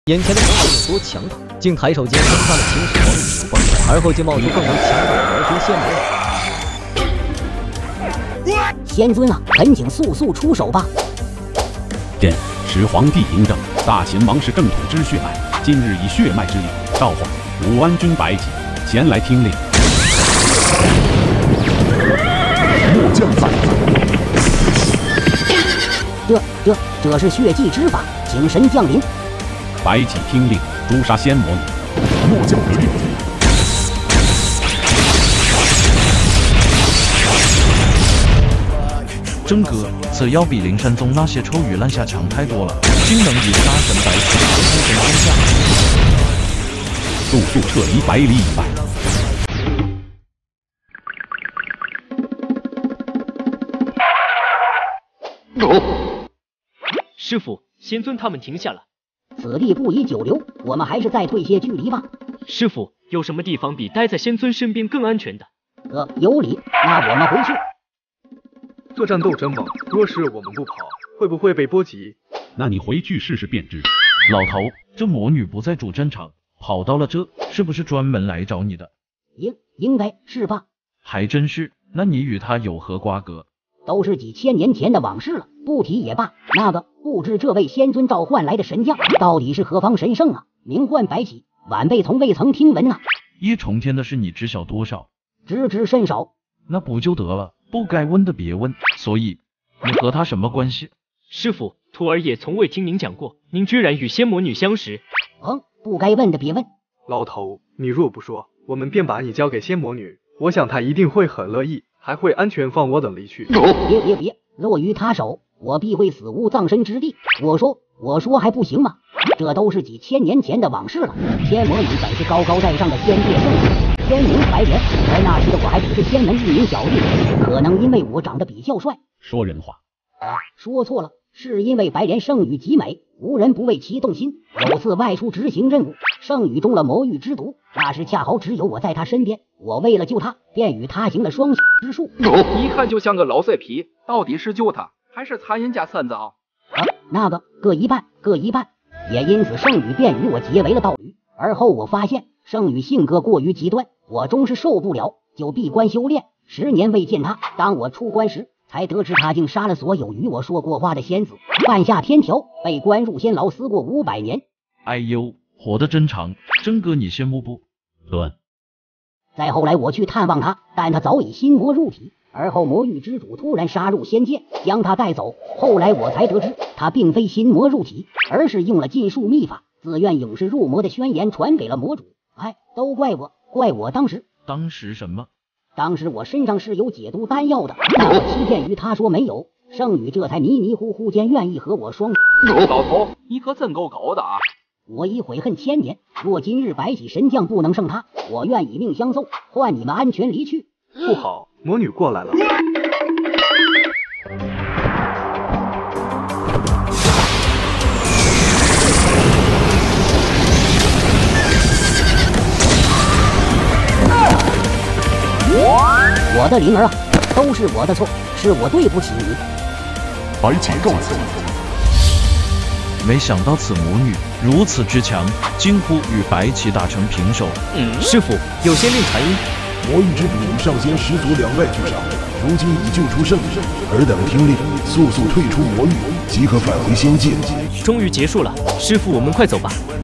眼前的魔女有多强大，竟抬手间生下了秦始皇的手棒，而后竟冒出更为强大的魔君仙魔。 仙尊啊，赶紧速出手吧！ 朕始皇帝嬴政，大秦王室正统之血脉，今日以血脉之力召唤武安君白起前来听令。末将在。 这是血祭之法，请神降临。 白起听令，诛杀仙魔女。末将得令。 真哥，此妖比灵山宗那些臭鱼烂虾强太多了，竟能以杀神白起攻神天下。 速撤离百里以外。 师傅，仙尊他们停下了。 此地不宜久留，我们还是再退些距离吧。 师傅，有什么地方比待在仙尊身边更安全的？ 有理，那我们回去。 作战斗争猛，若是我们不跑，会不会被波及？ 那你回去试试便知。 老头，这魔女不在主战场，跑到了这，是不是专门来找你的？ 应该是吧？ 还真是，那你与她有何瓜葛？ 都是几千年前的往事了，不提也罢。那个，不知这位仙尊召唤来的神将，到底是何方神圣啊？名唤白起，晚辈从未曾听闻啊。 一重天的事你知晓多少？ 知甚少。 那不就得了？不该问的别问。所以，你和他什么关系？ 师傅，徒儿也从未听您讲过，您居然与仙魔女相识。 不该问的别问。 老头，你若不说，我们便把你交给仙魔女，我想她一定会很乐意，还会安全放我等离去。 别，落于他手，我必会死无葬身之地。我说还不行吗？这都是几千年前的往事了。仙魔女本是高高在上的仙界圣女，天名白莲，而那时的我还只是仙门一名小弟，可能因为我长得比较帅。 说人话。 说错了，是因为白莲圣女极美，无人不为其动心。有次外出执行任务，圣女中了魔域之毒，那时恰好只有我在她身边，我为了救她，便与她行了双之术。 一看就像个老色皮，到底是救她，还是残人家三枣？ 那个各一半。也因此圣女便与我结为了道侣。而后我发现圣女性格过于极端，我终是受不了，就闭关修炼。10年未见她，当我出关时，才得知她竟杀了所有与我说过话的仙子，犯下天条，被关入仙牢死过500年。 哎呦，活得真长，真哥你羡慕不？ 再后来我去探望她，但她早已心魔入体。而后魔域之主突然杀入仙界，将他带走。后来我才得知，他并非心魔入体，而是用了禁术秘法，自愿永世入魔的宣言传给了魔主。都怪我当时什么？ 当时我身上是有解毒丹药的，但我欺骗于他说没有，圣女这才迷迷糊糊间愿意和我双。 老头，你可真够狗的啊！ 我已悔恨千年，若今日白起神将不能胜他，我愿以命相送，换你们安全离去。 不好，魔女过来了。 我的灵儿啊，都是我的错，是我对不起你。 白起告辞。 没想到此魔女如此之强，几乎与白起打成平手。 师傅，有仙令传音。 魔域之主上仙师祖2败俱伤，如今已救出圣女，尔等听令，速退出魔域，即可返回仙界。 终于结束了，师傅，我们快走吧。